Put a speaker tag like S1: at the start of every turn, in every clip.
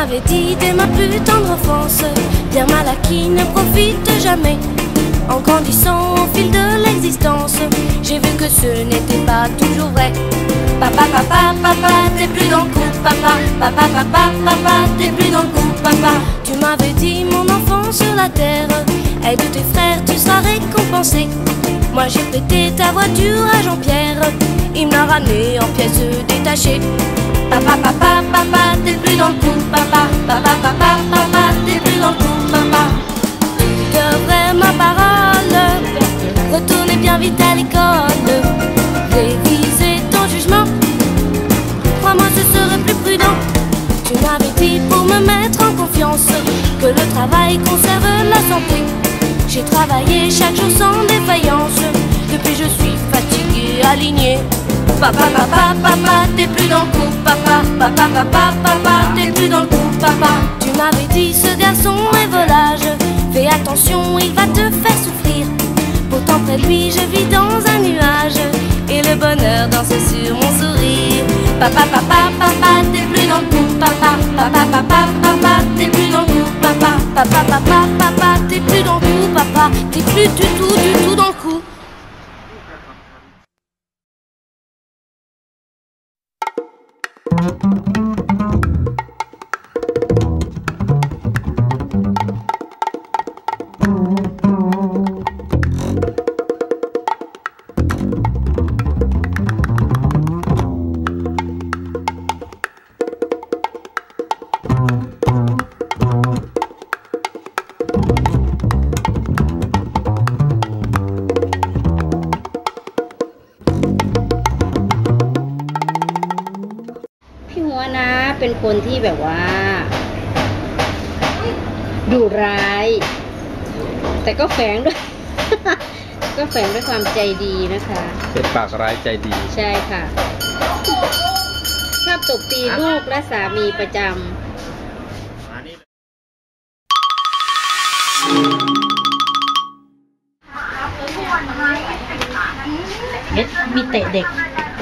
S1: m'avais dit dès ma plus tendre enfance, bien mal acquis ne profite jamais. En grandissant au fil de l'existence, j'ai vu que ce n'était pas toujours vrai. Papa, papa, papa, t'es plus dans le coup. Papa, papa, papa, papa, t'es plus dans le coup. Papa, tu m'avais dit mon enfant sur la terre, aide tes frères, tu seras récompensé. Moi j'ai prêté ta voiture à Jean-Pierre, il me l'a ramené en pièces détachées. Papa, papa, papa, t'es plus dans le coup. Papa, papa, papa, papa, t'es plus dans le coup. Papa, tu devrais ma parole, retournez bien vite à l'école, réviser ton jugement, crois-moi ce serait plus prudent. Tu m'avais dit pour me mettre en confiance que le travail conserve la santé. J'ai travaillé chaque jour sans défaillance, depuis je suis fatiguée, alignée. Papa, papa, papa, t'es plus dans le coup. Papa, papa, papa, papa, t'es plus dans le coup. Papa, tu m'avais dit ce garçon est volage, fais attention, il va te faire souffrir. Pourtant près de lui je vis dans un nuage, et le bonheur danse sur mon sourire. Papa, papa, papa, t'es plus dans le coup. Papa, papa, papa, papa, t'es plus dans le coup. Papa, papa, papa, papa, t'es plus dans le coup. Papa, t'es plus du tout dans le coup.
S2: เป็นคนที่แบบว่าดุร้ายแต่ก็แฝงด้วย ก็แฝงด้วยความใจดีนะคะ
S3: เป็นปากร้ายใจดี
S2: ใช่ค่ะชอบตบตีลูกและสามีประจำมีเตะเด็ก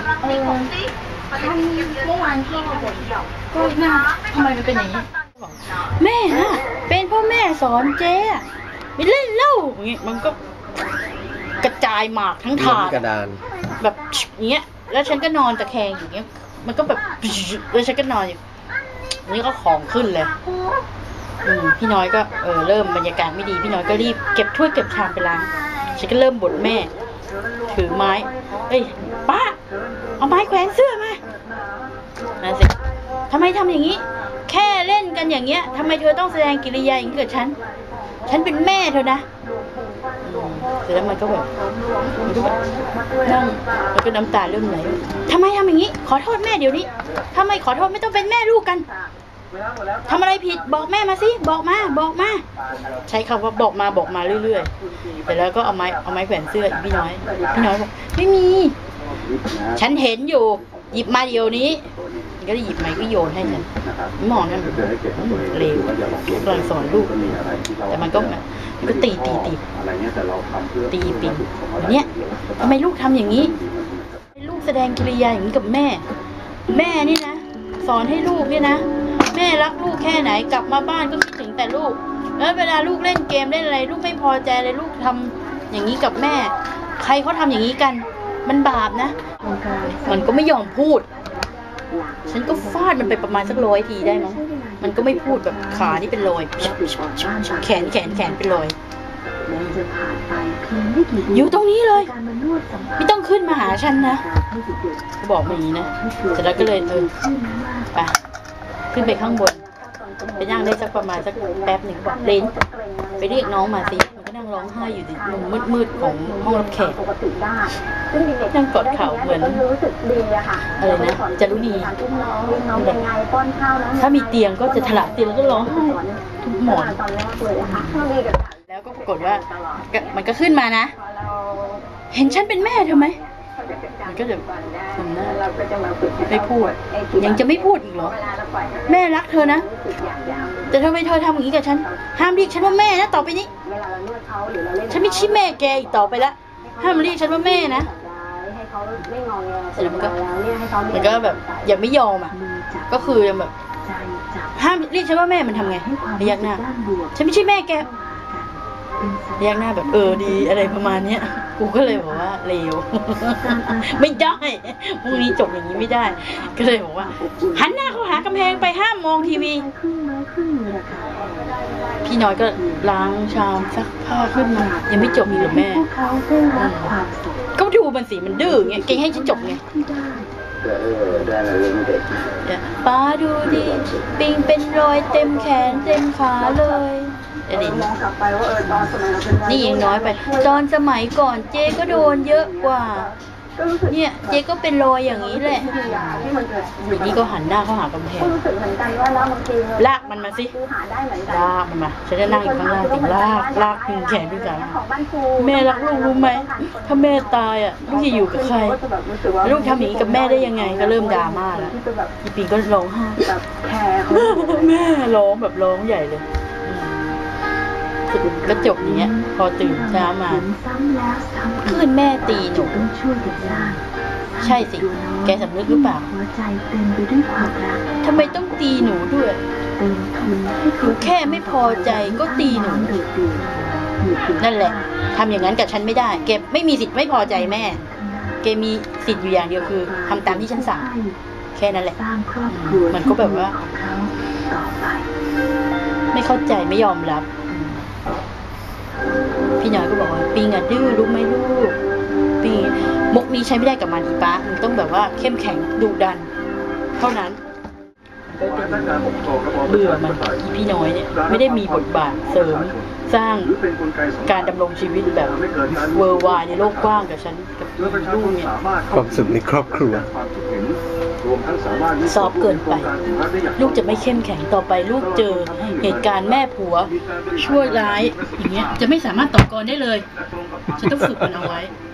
S2: เมื่อวานพ่อบ่นก็น่าทำไมมันเป็นอย่างนี้แม่น่ะเป็นพ่อแม่สอนเจ๊ไม่เล่นเล่าอย่างเงี้ยมันก็กระจายหมากทั้งถาดแบบอย่างเงี้ยแล้วฉันก็นอนตะแคงอย่างเงี้ยมันก็แบบแล้วฉันก็นอนอยู่นี่ก็ของขึ้นเลยพี่น้อยก็เริ่มบรรยากาศไม่ดีพี่น้อยก็รีบเก็บถ้วยเก็บชามไปล้างฉันก็เริ่มบ่นแม่ถือไม้เฮ้ยป้าเอาไม้แขวนเสื้อมานั่นสิทำไมทำอย่างนี้แค่เล่นกันอย่างเงี้ยทำไมเธอต้องแสดงกิริยาอย่างนี้กับฉันเป็นแม่เธอนะเสร็จแล้วมันก็แบบนั่งแล้วก็น้ำตาเริ่มไหลทำไมทำอย่างนี้ขอโทษแม่เดี๋ยวนี้ทำไมขอโทษไม่ต้องเป็นแม่ลูกกันทำอะไรผิดบอกแม่มาสิบอกมาใช้คำว่าบอกมาเรื่อยๆแต่แล้วก็เอาไม้แขวนเสื้อพี่น้อยบอกไม่มีฉันเห็นอยู่หยิบมาเดี๋ยวนี้ก็ได้หยิบไม้ก็โยนให้ฉันมองนั่นเลวกำลังสอนลูกแต่มันก็ตีปิ่นเนี่ยทำไมลูกทำอย่างนี้ลูกแสดงกิริยาอย่างนี้กับแม่นี่นะสอนให้ลูกเนี่ยนะแม่รักลูกแค่ไหนกลับมาบ้านก็คิดถึงแต่ลูกแล้วเวลาลูกเล่นเกมเล่นอะไรลูกไม่พอใจเลยลูกทำอย่างนี้กับแม่ใครเขาทำอย่างนี้กันมันบาปนะมันก็ไม่ยอมพูดฉันก็ฟาดมันไปประมาณสัก100 ทีได้มั้งมันก็ไม่พูดแบบขานี่เป็นรอยแขนเป็นรอยอยู่ตรงนี้เลยไม่ต้องขึ้นมาหาฉันนะบอกมาอย่างนี้นะเสร็จแล้วก็เลยไปขึ้นไปข้างบนไปนั่งได้สักประมาณสักแป๊บหนึ่งบอกเลนไปเรียกน้องมาสิมันก็นั่งร้องไห้อยู่ในมุมมืดๆของห้องรับแขกนั่งกอดเข่าเหมือนอะไรนะจารุณีถ้ามีเตียงก็จะถลาเตียงแล้วก็ร้องไห้ทุกหมอนแล้วก็ปรากฏว่ามันก็ขึ้นมานะเห็นฉันเป็นแม่เธอไหมมันก็จะทำหน้าไม่พูดยังจะไม่พูดอีกเหรอแม่รักเธอนะแต่ทำไมเธอทำอย่างนี้กับฉันห้ามเรียกฉันว่าแม่นะต่อไปนี้ฉันไม่ใช่แม่แกอีกต่อไปแล้วห้ามเรียกฉันว่าแม่นะเสร็จแล้วมันก็แบบยังไม่ยอมอ่ะก็คือยังแบบห้ามเรียกฉันว่าแม่มันทำไงพยักหน้าฉันไม่ใช่แม่แกพยักหน้าแบบดีอะไรประมาณเนี้ยกูก็เลยบอกว่าเลว ไม่ได้พรุ่งนี้จบอย่างนี้ไม่ได้ก็เลยบอกว่าหันหน้าเข้าหากำแพงไปห้ามมองทีวีพี่น้อยก็ล้างชามซักผ้าขึ้นมายังไม่จบอีกเหรอแม่ก็ดูมันสิมันดื้อเงี้ยเก่งให้ฉันจบไงป้าดูดิปิงเป็นรอยเต็มแขนเต็มขาเลยนี่ยังน้อยไปตอนสมัยก่อนเจ๊ก็โดนเยอะกว่าเนี่ยเจ๊ก็เป็นรอยอย่างนี้แหละทีนี้ก็หันหน้าเข้าหากำแพงลากมันมาสิลากมันมาฉันจะนั่งอยู่ข้างล่างถึงลากดึงแขนดึงขาแม่รักลูกรู้ไหมถ้าแม่ตายอ่ะลูกจะอยู่กับใครลูกทำอย่างนี้กับแม่ได้ยังไงก็เริ่มดราม่าแล้วอีปีก็ร้องไห้แม่ร้องแบบร้องใหญ่เลยก็จบอย่างเงี้ยพอตื่นเช้ามาคืนแม่ตีหนูใช่สิแกสำนึกหรือเปล่าทำไมต้องตีหนูด้วยหนูแค่ไม่พอใจก็ตีหนูนั่นแหละทำอย่างนั้นกับฉันไม่ได้แกไม่มีสิทธิ์ไม่พอใจแม่แกมีสิทธิ์อยู่อย่างเดียวคือทำตามที่ฉันสั่งแค่นั้นแหละมันก็แบบว่าไม่เข้าใจไม่ยอมรับพี่น้อยก็บอกว่าปิงอ่ะดื้อรู้ไหมลูกปิงมุกนี้ใช้ไม่ได้กับมันอีป้ามันต้องแบบว่าเข้มแข็งดุดันเท่านั้นก็เป็นเบื่อมันพี่น้อยเนี่ยไม่ได้มีบทบาทเสริมสร้างการดำรงชีวิตแบบเวอร์วายในโลกกว้างกับฉันกับลูกเนี่ย
S3: ความสุขในครอบครัว
S2: ซอฟเกินไปลูกจะไม่เข้มแข็งต่อไปลูกเจอเหตุการณ์แม่ผัวชั่วร้ายอย่างเงี้ยจะไม่สามารถต่อกรได้เลยฉันต้องฝึกมันเอาไว้